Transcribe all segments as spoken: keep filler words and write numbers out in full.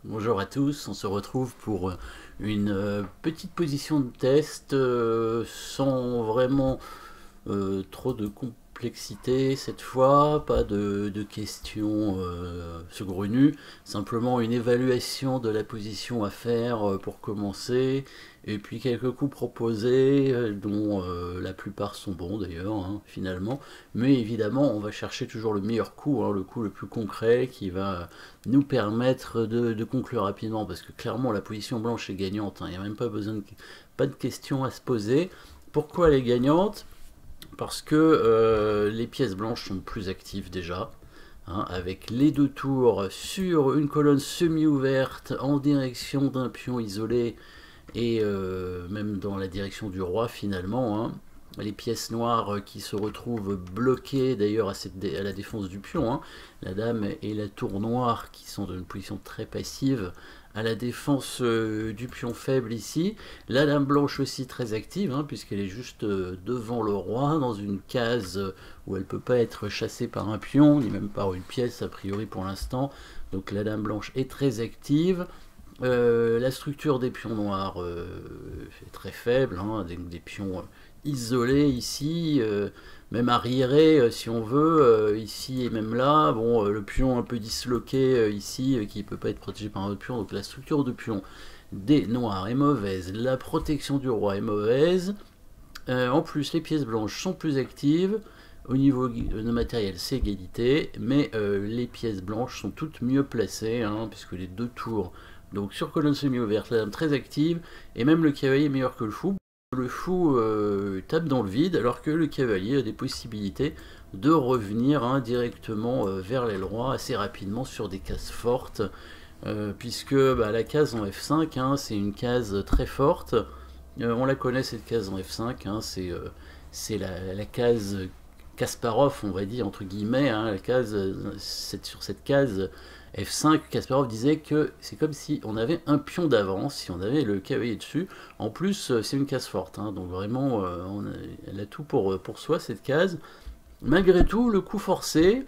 Bonjour à tous, on se retrouve pour une euh, petite position de test euh, sans vraiment euh, trop de complexité cette fois, pas de, de questions euh, saugrenues, simplement une évaluation de la position à faire euh, pour commencer, et puis quelques coups proposés, euh, dont euh, la plupart sont bons d'ailleurs, hein, finalement, mais évidemment on va chercher toujours le meilleur coup, hein, le coup le plus concret qui va nous permettre de, de conclure rapidement, parce que clairement la position blanche est gagnante, hein, il n'y a même pas besoin de, pas de questions à se poser. Pourquoi elle est gagnante? Parce que euh, les pièces blanches sont plus actives déjà, hein, avec les deux tours sur une colonne semi-ouverte en direction d'un pion isolé, et euh, même dans la direction du roi finalement, hein. Les pièces noires qui se retrouvent bloquées d'ailleurs à, à la défense du pion, hein. La dame et la tour noire qui sont dans une position très passive à la défense euh, du pion faible ici. La dame blanche aussi très active, hein, puisqu'elle est juste euh, devant le roi, dans une case où elle ne peut pas être chassée par un pion, ni même par une pièce a priori pour l'instant. Donc la dame blanche est très active. Euh, la structure des pions noirs euh, est très faible, hein, des, des pions isolés ici, euh, même arriérés euh, si on veut, euh, ici et même là. Bon, euh, le pion un peu disloqué euh, ici, euh, qui ne peut pas être protégé par un autre pion, donc la structure de pion des noirs est mauvaise, la protection du roi est mauvaise. Euh, en plus, les pièces blanches sont plus actives. Au niveau de matériel, c'est égalité, mais euh, les pièces blanches sont toutes mieux placées, hein, puisque les deux tours, donc sur colonne semi-ouverte, la dame très active, et même le cavalier est meilleur que le fou. Le fou euh, tape dans le vide, alors que le cavalier a des possibilités de revenir hein, directement euh, vers l'aile roi assez rapidement sur des cases fortes, euh, puisque bah, la case en F cinq, hein, c'est une case très forte. Euh, on la connaît cette case en F cinq, hein, c'est euh, la, la case Kasparov, on va dire, entre guillemets, hein, la case, cette, sur cette case F cinq, Kasparov disait que c'est comme si on avait un pion d'avance, si on avait le cavalier dessus. En plus, c'est une case forte, hein, donc vraiment, euh, on a, elle a tout pour, pour soi, cette case. Malgré tout, le coup forcé,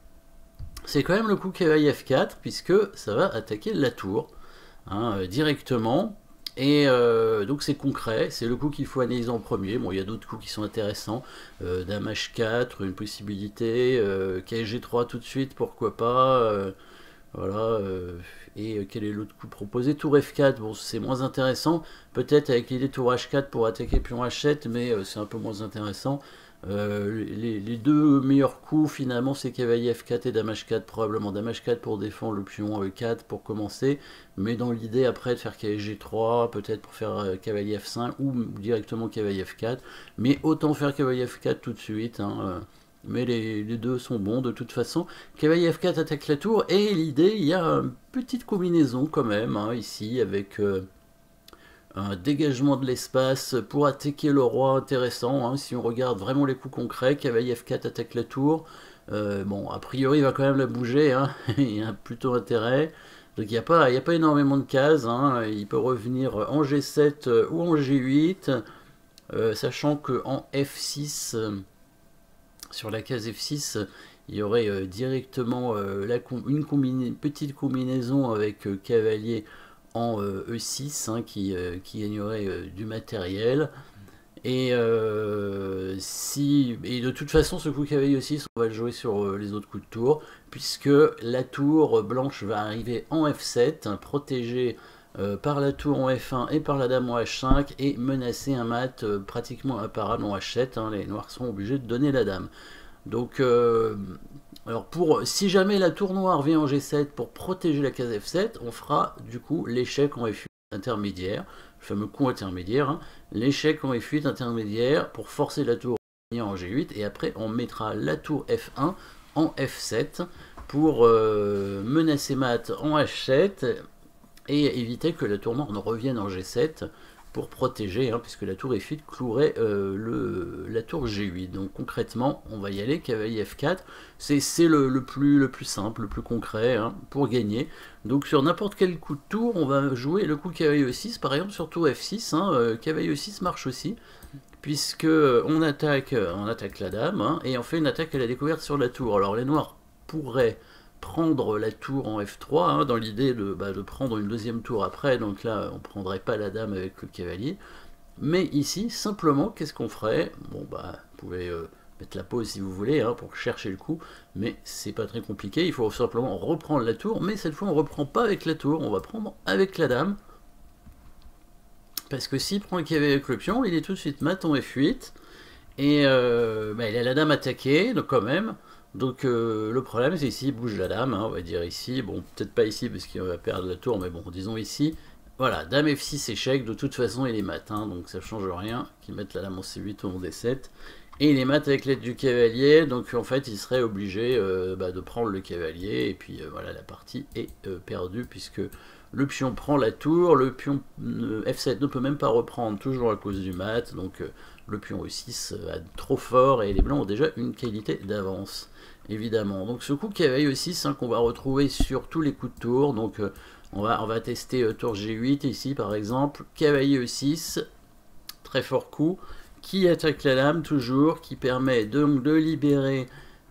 c'est quand même le coup cavalier F quatre, puisque ça va attaquer la tour, hein, euh, directement. Et euh, donc c'est concret, c'est le coup qu'il faut analyser en premier. Bon, il y a d'autres coups qui sont intéressants. Euh, Dame H quatre, une possibilité. Euh, K G trois tout de suite, pourquoi pas. Euh, voilà. Euh, et quel est l'autre coup proposé? Tour F quatre, bon, c'est moins intéressant. Peut-être avec l'idée tour H quatre pour attaquer pion H sept, mais euh, c'est un peu moins intéressant. Euh, les, les deux meilleurs coups finalement c'est cavalier F quatre et dame H quatre, probablement dame H quatre pour défendre le pion E quatre pour commencer, mais dans l'idée après de faire cavalier G trois, peut-être pour faire euh, cavalier F cinq ou directement cavalier F quatre, mais autant faire cavalier F quatre tout de suite, hein, euh, mais les, les deux sont bons de toute façon. Cavalier F quatre attaque la tour, et l'idée, il y a une petite combinaison quand même, hein, ici avec euh, un dégagement de l'espace pour attaquer le roi intéressant, hein, si on regarde vraiment les coups concrets. Cavalier F quatre attaque la tour, euh, bon a priori il va quand même la bouger, hein, il y a plutôt intérêt, donc il n'y a, a pas énormément de cases, hein. Il peut revenir en G sept ou en G huit, euh, sachant qu'en F six, euh, sur la case F six, il y aurait euh, directement euh, la com une combina petite combinaison avec euh, cavalier en euh, E six, hein, qui, euh, qui gagnerait euh, du matériel. Et, euh, si, et de toute façon, ce coup cavalier E six, on va le jouer sur euh, les autres coups de tour, puisque la tour blanche va arriver en F sept, hein, protégée euh, par la tour en F un et par la dame en H cinq, et menacer un mat euh, pratiquement imparable en H sept. Hein, les noirs sont obligés de donner la dame. Donc, euh, alors pour, si jamais la tour noire vient en G sept pour protéger la case F sept, on fera du coup l'échec en F huit intermédiaire, le fameux coup intermédiaire, hein, l'échec en F huit intermédiaire pour forcer la tour en G huit, et après on mettra la tour F un en F sept pour euh, menacer mat en H sept et éviter que la tour noire ne revienne en G sept pour protéger, hein, puisque la tour F huit clouerait euh, le, la tour G huit. Donc concrètement, on va y aller, cavalier F quatre, c'est le, le, plus, le plus simple, le plus concret, hein, pour gagner. Donc sur n'importe quel coup de tour, on va jouer le coup cavalier E six, par exemple sur tour F six, hein, euh, cavalier E six marche aussi, puisque on attaque, on attaque la dame, hein, et on fait une attaque à la découverte sur la tour. Alors les noirs pourraient prendre la tour en F trois, hein, dans l'idée de, bah, de prendre une deuxième tour après, donc là on prendrait pas la dame avec le cavalier. Mais ici, simplement, qu'est-ce qu'on ferait? Bon bah, vous pouvez euh, mettre la pause si vous voulez, hein, pour chercher le coup, mais c'est pas très compliqué, il faut simplement reprendre la tour, mais cette fois on reprend pas avec la tour, on va prendre avec la dame. Parce que s'il prend le cavalier avec le pion, il est tout de suite mat en F huit, et euh, bah, il a la dame attaquée, donc quand même. Donc euh, le problème c'est ici, il bouge la dame, hein, on va dire ici, bon peut-être pas ici parce qu'il va perdre la tour, mais bon disons ici, voilà, dame F six échec, de toute façon il est mat, hein, donc ça change rien, qu'il mette la dame en C huit ou en D sept, et il est mat avec l'aide du cavalier, donc en fait il serait obligé euh, bah, de prendre le cavalier, et puis euh, voilà, la partie est euh, perdue, puisque le pion prend la tour, le pion euh, F sept ne peut même pas reprendre, toujours à cause du mat, donc euh, le pion E six euh, a trop fort, et les blancs ont déjà une qualité d'avance, évidemment. Donc ce coup cavalier E six, hein, qu'on va retrouver sur tous les coups de tour, donc euh, on, va, on va tester euh, tour G huit ici par exemple, cavalier E six, très fort coup, qui attaque la dame toujours, qui permet donc de libérer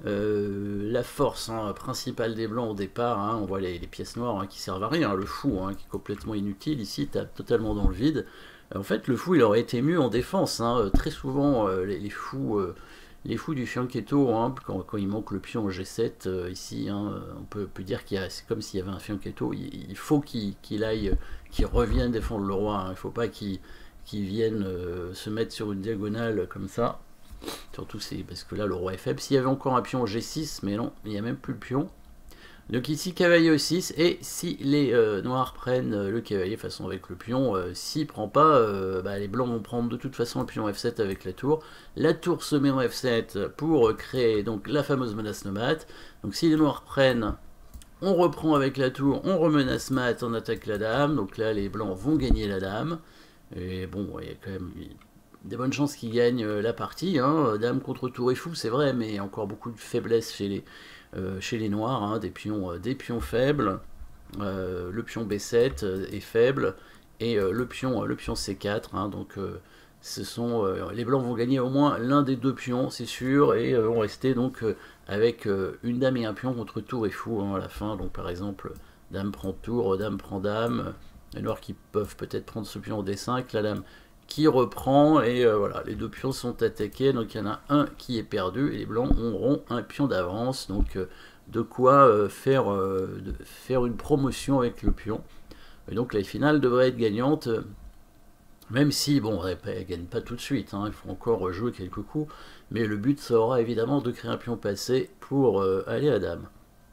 euh, la force, hein, principale des blancs au départ, hein. On voit les, les pièces noires, hein, qui servent à rien, le fou, hein, qui est complètement inutile, ici tu as totalement dans le vide. En fait le fou il aurait été mieux en défense, hein. Très souvent euh, les, les fous... Euh, les fous du fianchetto, hein, quand, quand il manque le pion G sept, euh, ici, hein, on peut, peut dire qu'il y a, c'est comme s'il y avait un fianchetto, il, il faut qu'il qu'il aille, qu'il revienne défendre le roi, hein. Il ne faut pas qu'il qu'il vienne euh, se mettre sur une diagonale comme ça, surtout c'est parce que là le roi est faible. S'il y avait encore un pion G six, mais non, il n'y a même plus le pion. Donc ici cavalier E six, et si les euh, noirs prennent euh, le cavalier de façon avec le pion, euh, s'il prend pas, euh, bah, les blancs vont prendre de toute façon le pion F sept avec la tour. La tour se met en F sept pour créer donc la fameuse menace no mat. Donc si les noirs prennent, on reprend avec la tour, on remenace mat, on attaque la dame. Donc là les blancs vont gagner la dame. Et bon, il y a quand même des bonnes chances qu'ils gagnent la partie, hein. Dame contre tour est fou, c'est vrai, mais il y a encore beaucoup de faiblesse chez les... Euh, chez les noirs, hein, des, pions, euh, des pions faibles, euh, le pion B sept est faible, et euh, le, pion, le pion C quatre, hein, donc euh, ce sont, euh, les blancs vont gagner au moins l'un des deux pions, c'est sûr, et euh, vont rester donc euh, avec euh, une dame et un pion contre tour et fou, hein, à la fin. Donc par exemple, dame prend tour, dame prend dame, les noirs qui peuvent peut-être prendre ce pion au D cinq, la dame qui reprend, et euh, voilà, les deux pions sont attaqués, donc il y en a un qui est perdu, et les blancs auront un pion d'avance, donc euh, de quoi euh, faire, euh, de faire une promotion avec le pion. Et donc la finale devrait être gagnante, euh, même si, bon, elle ne gagne pas tout de suite, hein, il faut encore jouer quelques coups, mais le but sera évidemment de créer un pion passé pour euh, aller à dame.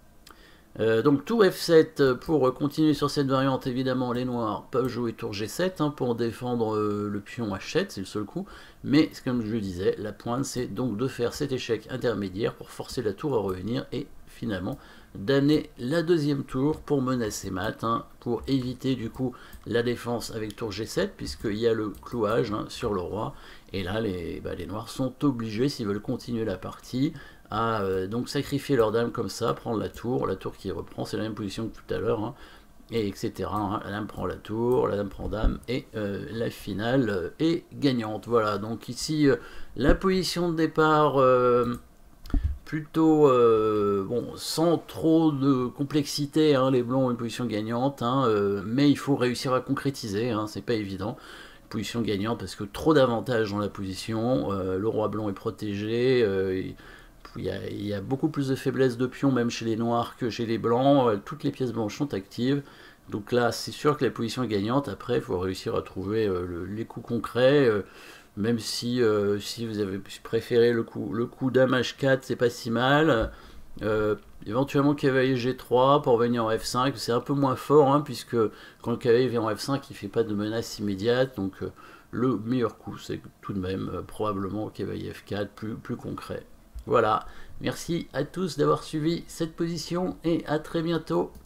Euh, donc tour F sept, pour continuer sur cette variante, évidemment les noirs peuvent jouer tour G sept, hein, pour défendre euh, le pion H sept, c'est le seul coup, mais comme je le disais, la pointe c'est donc de faire cet échec intermédiaire pour forcer la tour à revenir, et finalement d'amener la deuxième tour pour menacer mat, hein, pour éviter du coup la défense avec tour G sept, puisqu'il y a le clouage, hein, sur le roi, et là les, bah, les noirs sont obligés, s'ils veulent continuer la partie, à euh, donc sacrifier leur dame comme ça, prendre la tour, la tour qui reprend, c'est la même position que tout à l'heure, hein, et etc. Hein. La dame prend la tour, la dame prend dame, et euh, la finale euh, est gagnante. Voilà, donc ici, euh, la position de départ, euh, plutôt, euh, bon, sans trop de complexité, hein, les blancs ont une position gagnante, hein, euh, mais il faut réussir à concrétiser, hein, c'est pas évident. Position gagnante parce que trop d'avantages dans la position, euh, le roi blanc est protégé, euh, Il y, a, il y a beaucoup plus de faiblesse de pions même chez les noirs que chez les blancs, toutes les pièces blanches sont actives, donc là c'est sûr que la position est gagnante. Après il faut réussir à trouver euh, le, les coups concrets, euh, même si, euh, si vous avez préféré le coup, le coup dame H quatre, c'est pas si mal, euh, éventuellement cavalier G trois pour venir en F cinq, c'est un peu moins fort, hein, puisque quand le cavalier vient en F cinq il fait pas de menace immédiate, donc euh, le meilleur coup c'est tout de même euh, probablement cavalier F quatre, plus, plus concret. Voilà, merci à tous d'avoir suivi cette position et à très bientôt.